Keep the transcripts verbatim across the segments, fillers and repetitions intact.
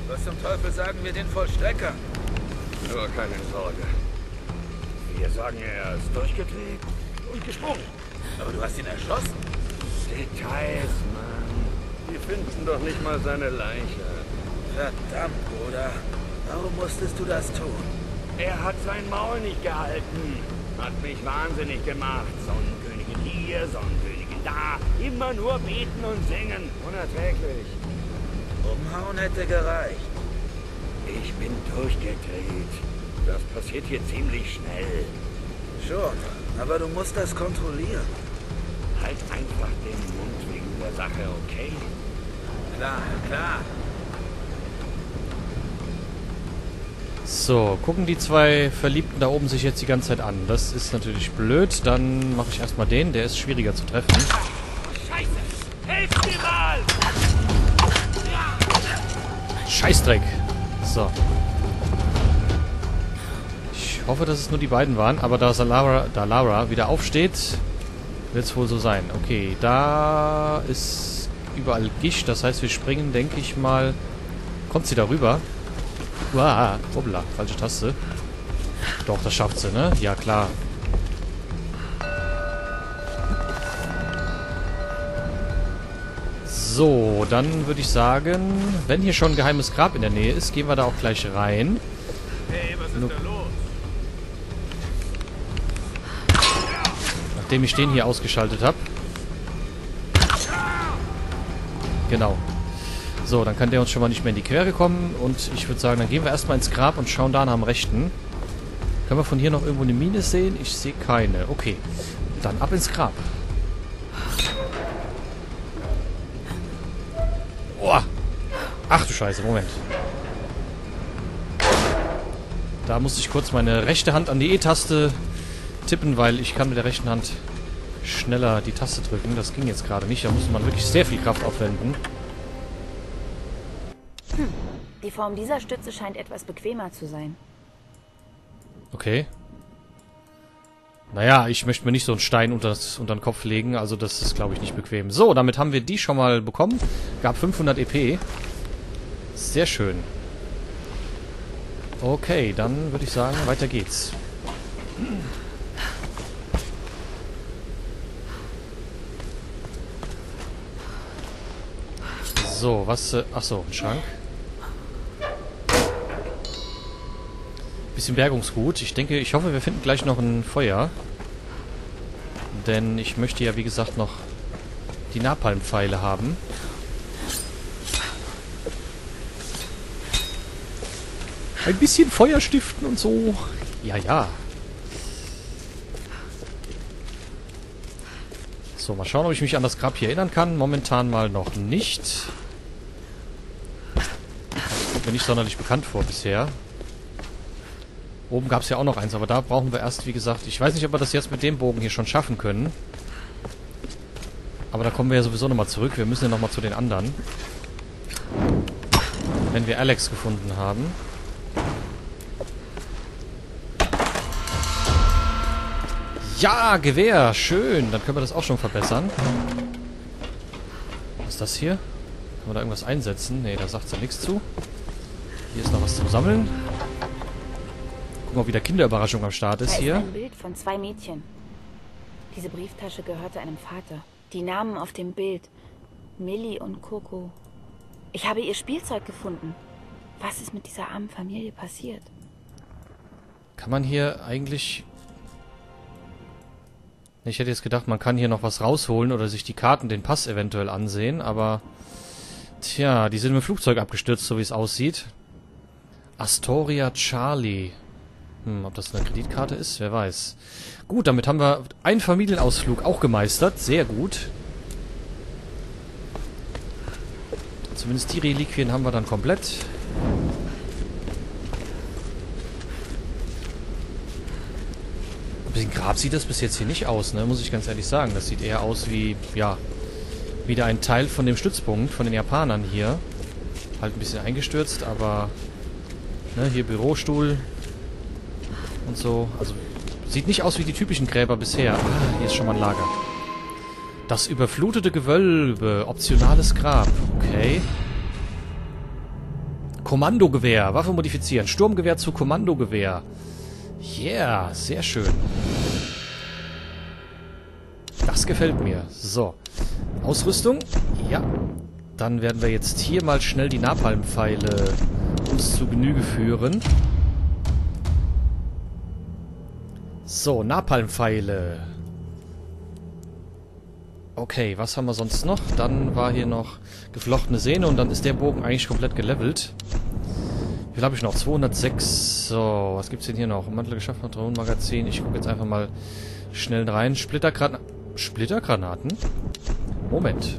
Was zum Teufel sagen wir den Vollstrecker? Nur keine Sorge. Wir sagen, er ist durchgedreht und gesprungen. Aber du hast ihn erschossen? Details, Mann. Die finden doch nicht mal seine Leiche. Verdammt, Bruder. Warum musstest du das tun? Er hat sein Maul nicht gehalten. Hat mich wahnsinnig gemacht. Sonnenkönigin hier, Sonnenkönigin da. Immer nur beten und singen. Unerträglich. Umhauen hätte gereicht. Ich bin durchgedreht. Das passiert hier ziemlich schnell. Schon, aber du musst das kontrollieren. Halt einfach den Mund wegen der Sache, okay? Klar, klar. So, gucken die zwei Verliebten da oben sich jetzt die ganze Zeit an. Das ist natürlich blöd. Dann mache ich erstmal den. Der ist schwieriger zu treffen. Scheiße! Helft mir mal! Scheißdreck. So. Ich hoffe, dass es nur die beiden waren. Aber da Lara, da Lara wieder aufsteht, wird es wohl so sein. Okay, da ist überall Gischt. Das heißt, wir springen, denke ich mal... Kommt sie da rüber? Uah, hoppla, falsche Taste. Doch, das schafft sie, ne? Ja, klar. So, dann würde ich sagen, wenn hier schon ein geheimes Grab in der Nähe ist, gehen wir da auch gleich rein. Hey, was ist Nur, da los? nachdem ich den hier ausgeschaltet habe. Genau. So, dann kann der uns schon mal nicht mehr in die Quere kommen. Und ich würde sagen, dann gehen wir erstmal ins Grab und schauen da nach dem Rechten. Können wir von hier noch irgendwo eine Mine sehen? Ich sehe keine. Okay. Dann ab ins Grab. Oh. Ach du Scheiße, Moment. Da musste ich kurz meine rechte Hand an die E-Taste tippen, weil ich kann mit der rechten Hand schneller die Taste drücken. Das ging jetzt gerade nicht. Da musste man wirklich sehr viel Kraft aufwenden. Hm. Die Form dieser Stütze scheint etwas bequemer zu sein. Okay. Naja, ich möchte mir nicht so einen Stein unter, das, unter den Kopf legen. Also das ist, glaube ich, nicht bequem. So, damit haben wir die schon mal bekommen. Gab fünfhundert E P. Sehr schön. Okay, dann würde ich sagen, weiter geht's. So, was... Äh, achso, ein Schrank. Bisschen Bergungsgut. Ich denke, ich hoffe, wir finden gleich noch ein Feuer. Denn ich möchte ja, wie gesagt, noch die Napalmpfeile haben. Ein bisschen Feuer stiften und so. Ja, ja. So, mal schauen, ob ich mich an das Grab hier erinnern kann. Momentan mal noch nicht. Das kommt mir nicht sonderlich bekannt vor bisher. Oben gab es ja auch noch eins, aber da brauchen wir erst, wie gesagt, ich weiß nicht, ob wir das jetzt mit dem Bogen hier schon schaffen können. Aber da kommen wir ja sowieso nochmal zurück. Wir müssen ja nochmal zu den anderen. Wenn wir Alex gefunden haben. Ja, Gewehr, schön. Dann können wir das auch schon verbessern. Was ist das hier? Können wir da irgendwas einsetzen? Ne, da sagt ja nichts zu. Hier ist noch was zum Sammeln. Gucken, ob wieder Kinderüberraschung am Start ist hier. Da ist ein Bild von zwei Mädchen. Diese Brieftasche gehörte einem Vater. Die Namen auf dem Bild. Millie und Coco. Ich habe ihr Spielzeug gefunden. Was ist mit dieser armen Familie passiert? Kann man hier eigentlich... Ich hätte jetzt gedacht, man kann hier noch was rausholen oder sich die Karten, den Pass eventuell ansehen, aber... Tja, die sind mit dem Flugzeug abgestürzt, so wie es aussieht. Astoria Charlie. Hm, ob das eine Kreditkarte ist? Wer weiß. Gut, damit haben wir einen Familienausflug auch gemeistert. Sehr gut. Zumindest die Reliquien haben wir dann komplett. Ein bisschen Grab sieht das bis jetzt hier nicht aus, ne? Muss ich ganz ehrlich sagen. Das sieht eher aus wie, ja, wieder ein Teil von dem Stützpunkt von den Japanern hier. Halt ein bisschen eingestürzt, aber... Ne, hier Bürostuhl und so. Also, sieht nicht aus wie die typischen Gräber bisher. Ah, hier ist schon mal ein Lager. Das überflutete Gewölbe. Optionales Grab. Okay. Kommandogewehr. Waffe modifizieren. Sturmgewehr zu Kommandogewehr. Yeah, sehr schön. Das gefällt mir. So. Ausrüstung. Ja. Dann werden wir jetzt hier mal schnell die Napalmpfeile uns zu Genüge führen. So, Napalmpfeile. Okay, was haben wir sonst noch? Dann war hier noch geflochtene Sehne und dann ist der Bogen eigentlich komplett gelevelt. Wie viel habe ich noch? zweihundertsechs. So, was gibt's denn hier noch? Mantel geschafft, Patronenmagazin. Ich gucke jetzt einfach mal schnell rein. Splittergran Splittergranaten? Moment.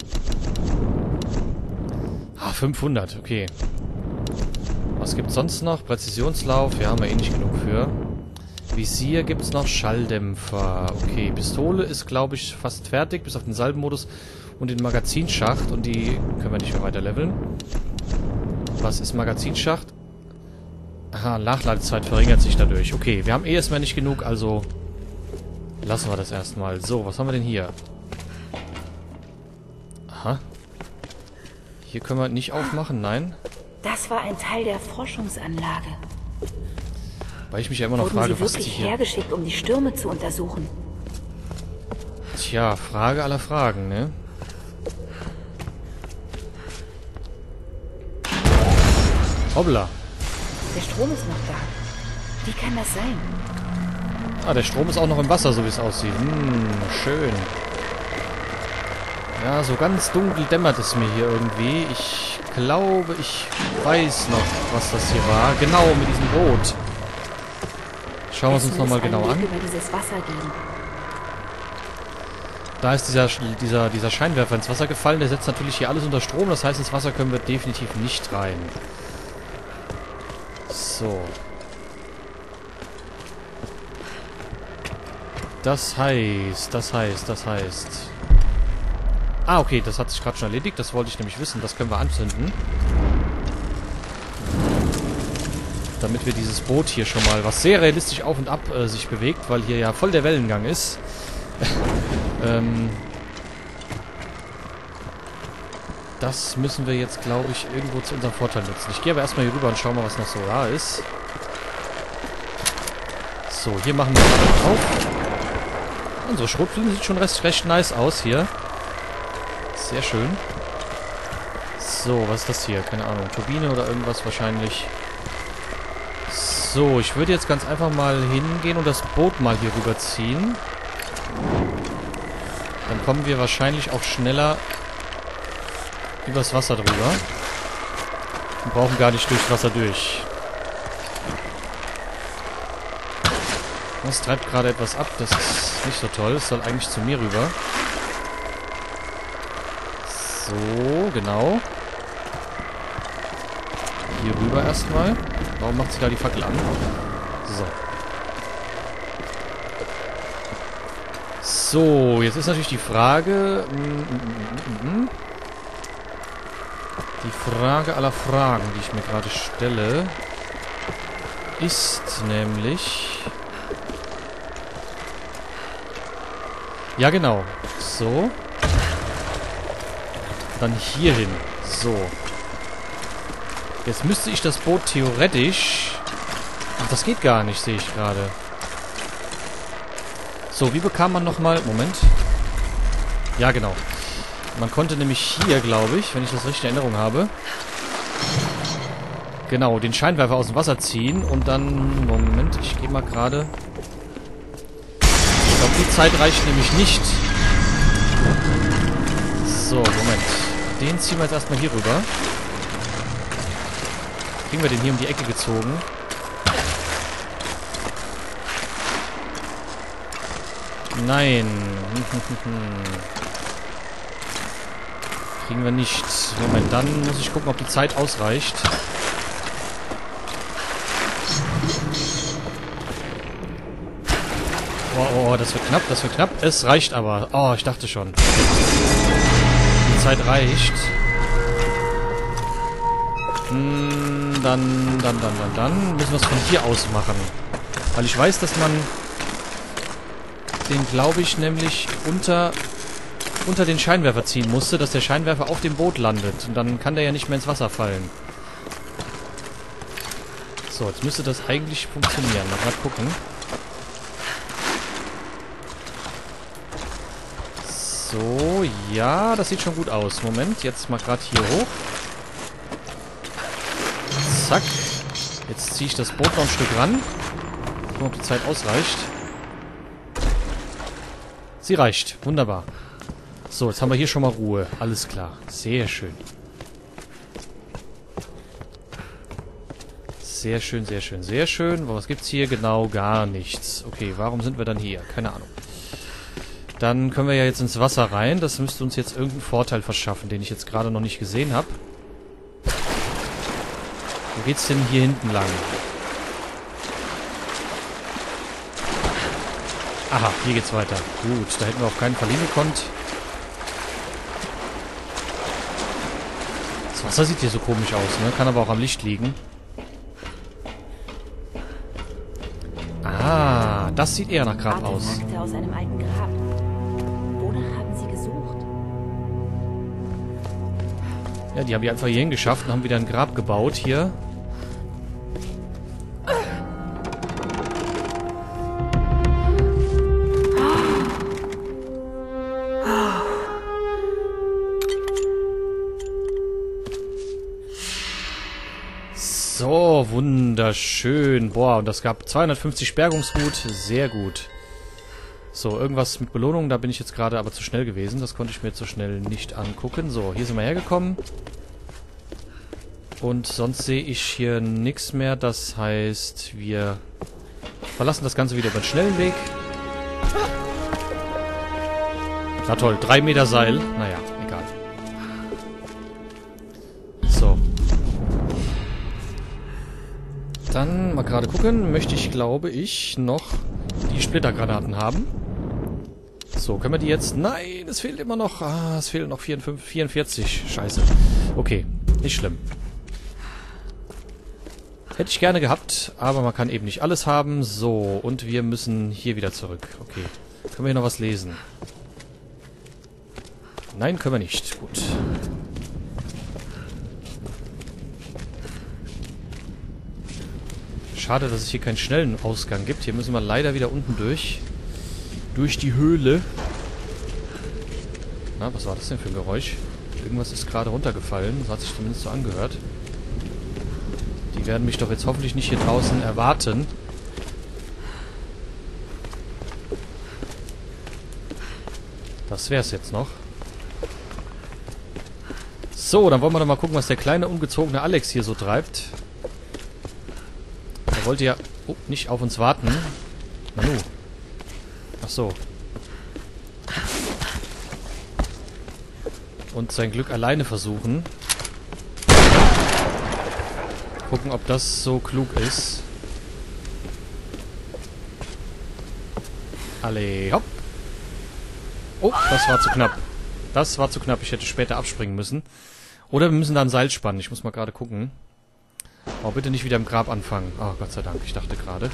Ah, fünfhundert, okay. Was gibt's sonst noch? Präzisionslauf, ja, haben wir eh nicht genug für. Visier gibt's noch, Schalldämpfer. Okay, Pistole ist, glaube ich, fast fertig, bis auf den Salbenmodus und den Magazinschacht. Und die können wir nicht mehr weiter leveln. Was ist Magazinschacht? Aha, Nachladezeit verringert sich dadurch. Okay, wir haben eh erstmal nicht genug, also lassen wir das erstmal. So, was haben wir denn hier? Aha. Hier können wir nicht aufmachen, nein. Das war ein Teil der Forschungsanlage. Weil ich mich ja immer noch Wurden frage, sie was die wirklich hier... hergeschickt, um die Stürme zu untersuchen? Tja, Frage aller Fragen, ne? Hoppla. Der Strom ist noch da. Wie kann das sein? Ah, der Strom ist auch noch im Wasser, so wie es aussieht. Hm, schön. Ja, so ganz dunkel dämmert es mir hier irgendwie. Ich glaube, ich weiß noch, was das hier war. Genau, mit diesem Boot. Schauen wir es uns nochmal genau an. Über dieses Wasser gehen. Da ist dieser, dieser, dieser Scheinwerfer ins Wasser gefallen. Der setzt natürlich hier alles unter Strom. Das heißt, ins Wasser können wir definitiv nicht rein. So. Das heißt, das heißt, das heißt... Ah, okay, das hat sich gerade schon erledigt. Das wollte ich nämlich wissen. Das können wir anzünden. Damit wir dieses Boot hier schon mal, was sehr realistisch auf und ab äh, sich bewegt, weil hier ja voll der Wellengang ist. ähm... Das müssen wir jetzt, glaube ich, irgendwo zu unserem Vorteil nutzen. Ich gehe aber erstmal hier rüber und schau mal, was noch so da ist. So, hier machen wir mal auf. Unsere Schrotflinte sieht schon recht, recht nice aus hier. Sehr schön. So, was ist das hier? Keine Ahnung. Turbine oder irgendwas wahrscheinlich. So, ich würde jetzt ganz einfach mal hingehen und das Boot mal hier rüberziehen. Dann kommen wir wahrscheinlich auch schneller übers Wasser drüber. Wir brauchen gar nicht durchs Wasser durch. Das treibt gerade etwas ab. Das ist nicht so toll. Es soll eigentlich zu mir rüber. So, genau. Hier rüber erstmal. Warum macht sich da die Fackel an? So. So, jetzt ist natürlich die Frage... Mm, mm, mm, mm. Die Frage aller Fragen, die ich mir gerade stelle, ist nämlich... Ja, genau. So. Dann hier hin. So. Jetzt müsste ich das Boot theoretisch... Ach, das geht gar nicht, sehe ich gerade. So, wie bekam man nochmal... Moment. Ja, genau. Man konnte nämlich hier, glaube ich, wenn ich das richtig in Erinnerung habe, genau, den Scheinwerfer aus dem Wasser ziehen und dann... Moment, ich gehe mal gerade... Ich glaube, die Zeit reicht nämlich nicht. So, Moment. Den ziehen wir jetzt erstmal hier rüber. Kriegen wir den hier um die Ecke gezogen. Nein. Kriegen wir nicht. Moment, dann muss ich gucken, ob die Zeit ausreicht. Oh, oh, das wird knapp, das wird knapp. Es reicht aber. Oh, ich dachte schon. Die Zeit reicht. Hm, dann, dann, dann, dann, dann müssen wir es von hier aus machen. Weil ich weiß, dass man den, glaube ich, nämlich unter... unter den Scheinwerfer ziehen musste, dass der Scheinwerfer auf dem Boot landet. Und dann kann der ja nicht mehr ins Wasser fallen. So, jetzt müsste das eigentlich funktionieren. Mal gerade gucken. So, ja, das sieht schon gut aus. Moment, jetzt mal gerade hier hoch. Zack. Jetzt ziehe ich das Boot noch ein Stück ran. Gucken, ob die Zeit ausreicht. Sie reicht. Wunderbar. So, jetzt haben wir hier schon mal Ruhe. Alles klar. Sehr schön. Sehr schön, sehr schön, sehr schön. Was gibt's hier? Genau gar nichts. Okay, warum sind wir dann hier? Keine Ahnung. Dann können wir ja jetzt ins Wasser rein. Das müsste uns jetzt irgendeinen Vorteil verschaffen, den ich jetzt gerade noch nicht gesehen habe. Wo geht's denn hier hinten lang? Aha, hier geht's weiter. Gut, da hätten wir auf keinen Fall hingekonnt. Das Wasser sieht hier so komisch aus, ne? Kann aber auch am Licht liegen. Ah, das sieht eher nach Grab aus. Artefakte aus einem alten Grab. Wonach haben Sie gesucht? Ja, die haben die einfach hier hingeschafft und haben wieder ein Grab gebaut hier. So, wunderschön. Boah, und das gab zweihundertfünfzig Bergungsgut. Sehr gut. So, irgendwas mit Belohnung. Da bin ich jetzt gerade aber zu schnell gewesen. Das konnte ich mir jetzt so schnell nicht angucken. So, hier sind wir hergekommen. Und sonst sehe ich hier nichts mehr. Das heißt, wir verlassen das Ganze wieder über den schnellen Weg. Na toll, drei Meter Seil. Naja, egal. So. Dann mal gerade gucken. Möchte ich, glaube ich, noch die Splittergranaten haben. So, können wir die jetzt... Nein, es fehlt immer noch... Ah, es fehlen noch vierundvierzig. Scheiße. Okay, nicht schlimm. Hätte ich gerne gehabt, aber man kann eben nicht alles haben. So, und wir müssen hier wieder zurück. Okay. Können wir hier noch was lesen? Nein, können wir nicht. Gut. Schade, dass es hier keinen schnellen Ausgang gibt. Hier müssen wir leider wieder unten durch. Durch die Höhle. Na, was war das denn für ein Geräusch? Irgendwas ist gerade runtergefallen. Das hat sich zumindest so angehört. Die werden mich doch jetzt hoffentlich nicht hier draußen erwarten. Das wär's jetzt noch. So, dann wollen wir doch mal gucken, was der kleine, ungezogene Alex hier so treibt. Er wollte ja oh, nicht auf uns warten. Nanu. Ach so. Und sein Glück alleine versuchen. Gucken, ob das so klug ist. Alle, hopp. Oh, das war zu knapp. Das war zu knapp. Ich hätte später abspringen müssen. Oder wir müssen da ein Seil spannen. Ich muss mal gerade gucken. Oh, bitte nicht wieder im Grab anfangen. Oh, Gott sei Dank. Ich dachte gerade.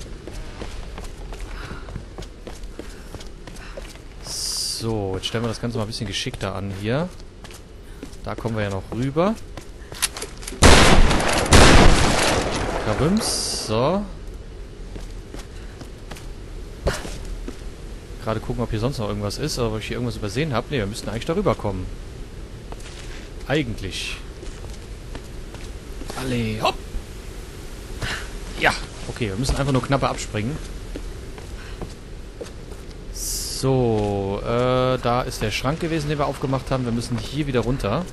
So, jetzt stellen wir das Ganze mal ein bisschen geschickter an hier. Da kommen wir ja noch rüber. Kabims. So. Gerade gucken, ob hier sonst noch irgendwas ist, oder ob ich hier irgendwas übersehen habe. Ne, wir müssten eigentlich darüber kommen. Eigentlich. Alle, hopp! Ja, okay, wir müssen einfach nur knapper abspringen. So, äh, da ist der Schrank gewesen, den wir aufgemacht haben. Wir müssen hier wieder runter.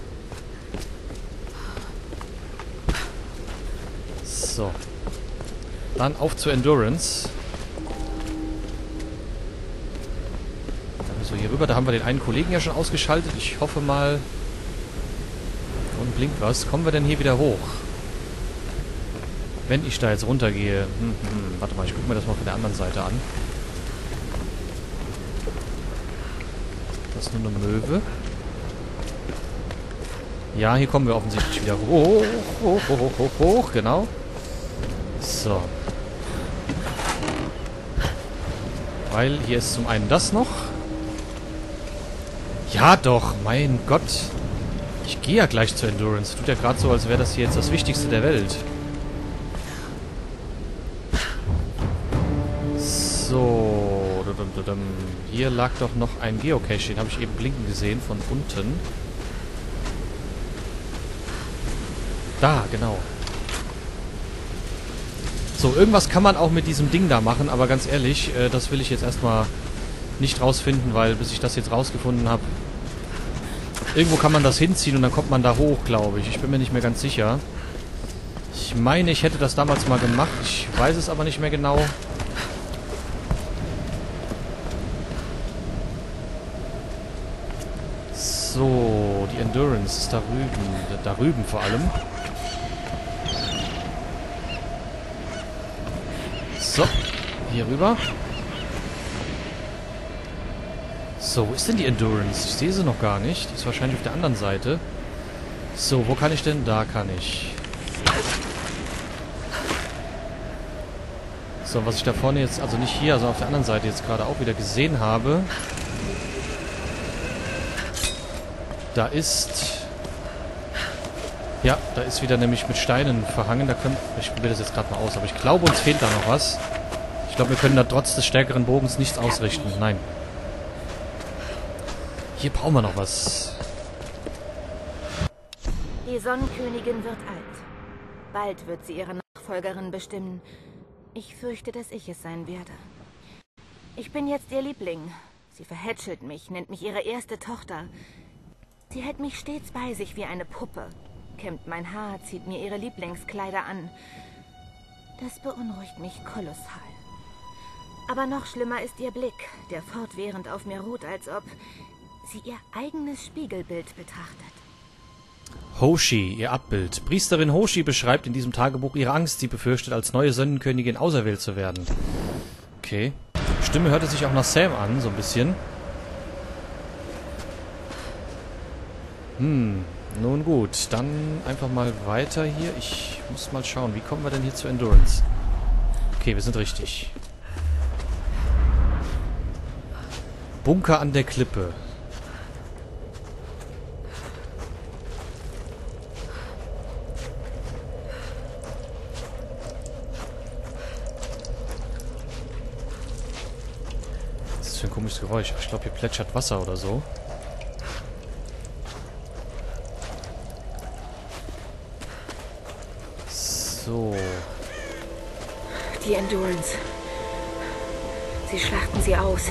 So. Dann auf zur Endurance. So, hier rüber, da haben wir den einen Kollegen ja schon ausgeschaltet. Ich hoffe mal... Und blinkt was. Kommen wir denn hier wieder hoch? Wenn ich da jetzt runtergehe... Hm, hm, warte mal, ich gucke mir das mal von der anderen Seite an. Das ist nur eine Möwe. Ja, hier kommen wir offensichtlich wieder hoch. Hoch, hoch, hoch, hoch, hoch, genau. So. Weil hier ist zum einen das noch. Ja doch, mein Gott. Ich gehe ja gleich zur Endurance. Tut ja gerade so, als wäre das hier jetzt das Wichtigste der Welt. So. Hier lag doch noch ein Geocache. Den habe ich eben blinken gesehen von unten. Da, genau. So, irgendwas kann man auch mit diesem Ding da machen, aber ganz ehrlich, äh, das will ich jetzt erstmal nicht rausfinden, weil bis ich das jetzt rausgefunden habe, irgendwo kann man das hinziehen und dann kommt man da hoch, glaube ich. Ich bin mir nicht mehr ganz sicher. Ich meine, ich hätte das damals mal gemacht. Ich weiß es aber nicht mehr genau. So, die Endurance ist da rüben. Da rüben vor allem. So, hier rüber. So, wo ist denn die Endurance? Ich sehe sie noch gar nicht. Die ist wahrscheinlich auf der anderen Seite. So, wo kann ich denn? Da kann ich. So, was ich da vorne jetzt, also nicht hier, also auf der anderen Seite jetzt gerade auch wieder gesehen habe. Da ist... Ja, da ist wieder nämlich mit Steinen verhangen. Da können, ich probiere das jetzt gerade mal aus, aber ich glaube, uns fehlt da noch was. Ich glaube, wir können da trotz des stärkeren Bogens nichts ausrichten. Nein. Hier brauchen wir noch was. Die Sonnenkönigin wird alt. Bald wird sie ihre Nachfolgerin bestimmen. Ich fürchte, dass ich es sein werde. Ich bin jetzt ihr Liebling. Sie verhätschelt mich, nennt mich ihre erste Tochter. Sie hält mich stets bei sich wie eine Puppe. Kämmt mein Haar, zieht mir ihre Lieblingskleider an. Das beunruhigt mich kolossal. Aber noch schlimmer ist ihr Blick, der fortwährend auf mir ruht, als ob sie ihr eigenes Spiegelbild betrachtet. Hoshi, ihr Abbild. Priesterin Hoshi beschreibt in diesem Tagebuch ihre Angst. Sie befürchtet, als neue Sonnenkönigin auserwählt zu werden. Okay. Die Stimme hörte sich auch nach Sam an, so ein bisschen. Hm, nun gut. Dann einfach mal weiter hier. Ich muss mal schauen, wie kommen wir denn hier zur Endurance? Okay, wir sind richtig. Bunker an der Klippe. Was ist das für ein komisches Geräusch? Ich glaube, hier plätschert Wasser oder so. So. Die Endurance. Sie schlachten sie aus.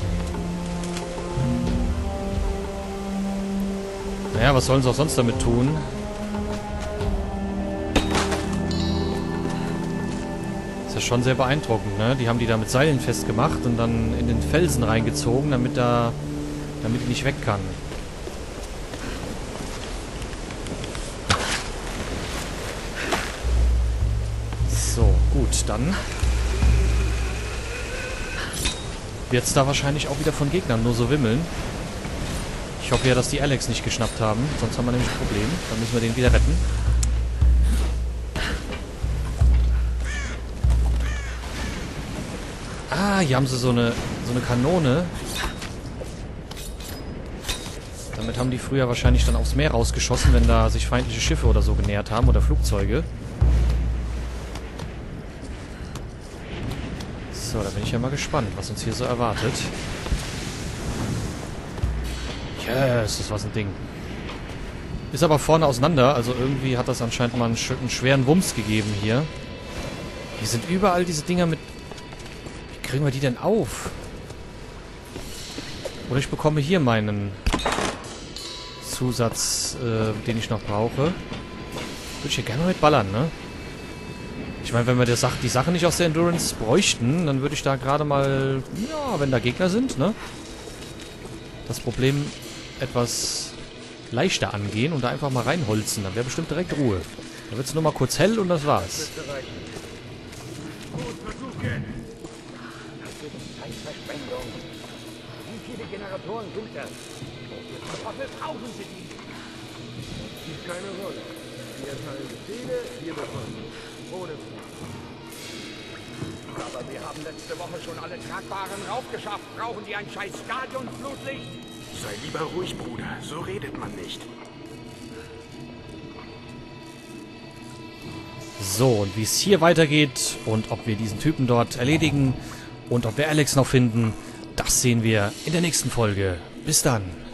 Naja, was sollen sie auch sonst damit tun? Ist ja schon sehr beeindruckend, ne? Die haben die da mit Seilen festgemacht und dann in den Felsen reingezogen, damit da, damit die nicht weg kann. So, gut, dann wird es da wahrscheinlich auch wieder von Gegnern nur so wimmeln. Ich hoffe ja, dass die Alex nicht geschnappt haben, sonst haben wir nämlich ein Problem. Dann müssen wir den wieder retten. Ah, hier haben sie so eine, so eine Kanone. Damit haben die früher wahrscheinlich dann aufs Meer rausgeschossen, wenn da sich feindliche Schiffe oder so genähert haben oder Flugzeuge. So, da bin ich ja mal gespannt, was uns hier so erwartet. Yes, das war ein Ding. Ist aber vorne auseinander, also irgendwie hat das anscheinend mal einen, sch einen schweren Wumms gegeben hier. Hier sind überall diese Dinger mit... Wie kriegen wir die denn auf? Oder ich bekomme hier meinen Zusatz, äh, den ich noch brauche. Würde ich hier gerne mal mit ballern, ne? Ich meine, wenn wir die Sache, die Sache nicht aus der Endurance bräuchten, dann würde ich da gerade mal... Ja, wenn da Gegner sind, ne? Das Problem etwas leichter angehen und da einfach mal reinholzen. Dann wäre bestimmt direkt Ruhe. Da wird es nur mal kurz hell und das war's. Gut versuchen. Das wird Zeitverschwendung. Wie viele Generatoren sind das? Wofür brauchen Sie die? Spielt keine Rolle. Wir teilen Befehle, wir bekommen. Ohne Frage. Aber wir haben letzte Woche schon alle tragbaren raufgeschafft. Brauchen die ein scheiß Stadionsflutlicht? Sei lieber ruhig, Bruder. So redet man nicht. So, und wie es hier weitergeht und ob wir diesen Typen dort erledigen Und ob wir Alex noch finden, das sehen wir in der nächsten Folge. Bis dann.